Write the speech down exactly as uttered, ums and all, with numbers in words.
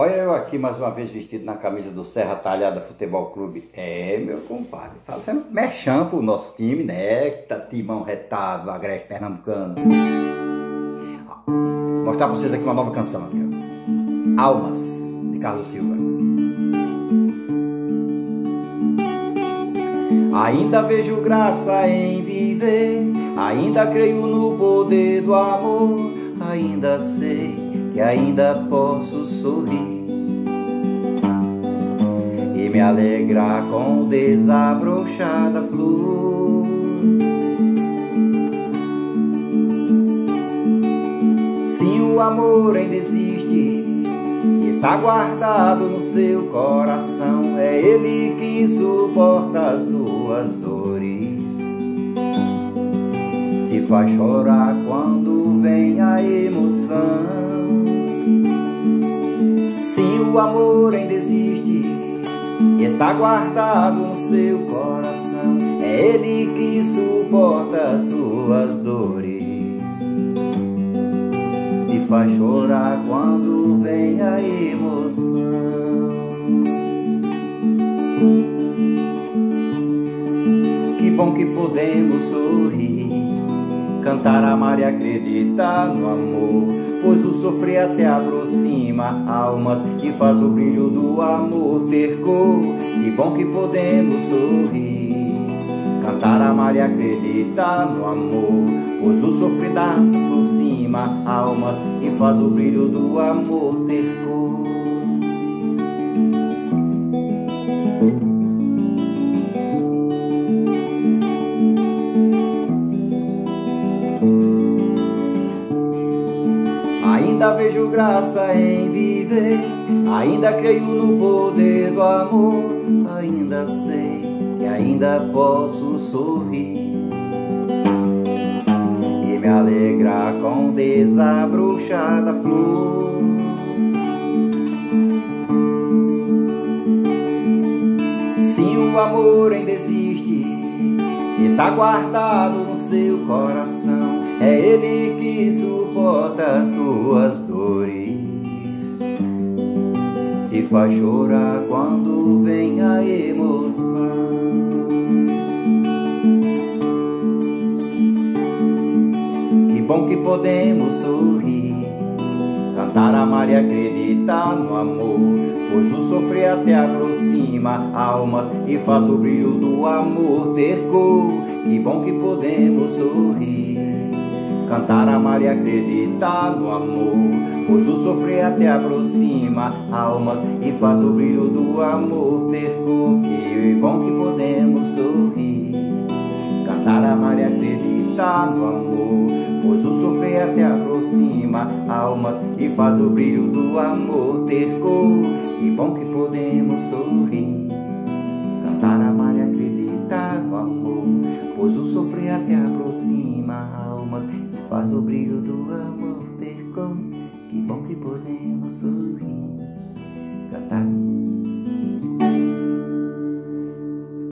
Olha eu aqui mais uma vez vestido na camisa do Serra Talhada Futebol Clube. É, meu compadre, fazendo mexão pro nosso time, né? Tá timão retado, agreste pernambucano. Ó, mostrar pra vocês aqui uma nova canção aqui, ó. Almas, de Carlos Silva. Ainda vejo graça em viver, ainda creio no poder do amor, ainda sei que ainda posso sorrir e me alegrar com desabrochada flor. Sim, o amor ainda existe, está guardado no seu coração. É ele que suporta as tuas dores, te faz chorar quando vem a emoção. Sim, o amor ainda existe, está guardado no seu coração. É ele que suporta as tuas dores, te faz chorar quando vem a emoção. Que bom que podemos sorrir, cantar, amar e acreditar no amor, pois o sofrer até aproxima almas e faz o brilho do amor ter cor. Que bom que podemos sorrir, cantar, amar e acreditar no amor, pois o sofrer aproxima almas e faz o brilho do amor ter cor. Ainda vejo graça em viver, ainda creio no poder do amor, ainda sei que ainda posso sorrir e me alegrar com desabrochada flor. Sim, o amor ainda existe, está guardado no seu coração. É ele que suporta as tuas dores, te faz chorar quando vem a emoção. Que bom que podemos sorrir, cantar, amar e acreditar no amor, pois o sofrer até aproxima almas e faz o brilho do amor ter cor. Que bom que podemos sorrir, cantar, amar e acreditar no amor, pois o sofrer até aproxima almas e faz o brilho do amor ter cor. Que bom que podemos sorrir, cantar, amar e acreditar no amor, pois o sofrer até aproxima almas e faz o brilho do amor ter cor. Que bom que podemos sorrir, cantar, amar e acreditar no amor, pois o sofrer até aproxima almas e faz o brilho do amor ter cor. Que bom que podemos sorrir, cantar.